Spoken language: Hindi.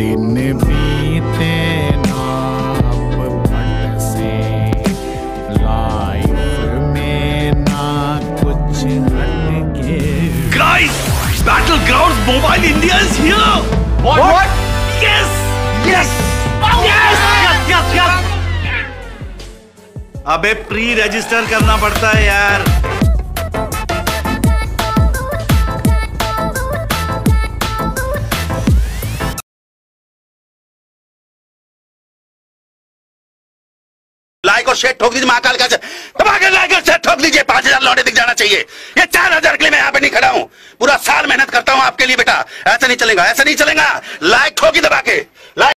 दिन बीते ना अब फट से, लाइफ में ना कुछ हटके। Guys, Battlegrounds Mobile India is here. What? Yes. Yes. Yes. Yes. Yes. अबे प्री रजिस्टर करना पड़ता है यार। लाइक और शेयर ठोक दीजिए महाकाल का दबाकर लाइक और शेयर ठोक दीजिए। 5000 लौटे दिख जाना चाहिए। ये 4000 के लिए मैं यहाँ पे नहीं खड़ा हूँ। पूरा साल मेहनत करता हूँ आपके लिए बेटा। ऐसा नहीं चलेगा, ऐसा नहीं चलेगा। लाइक ठोकी दबा के।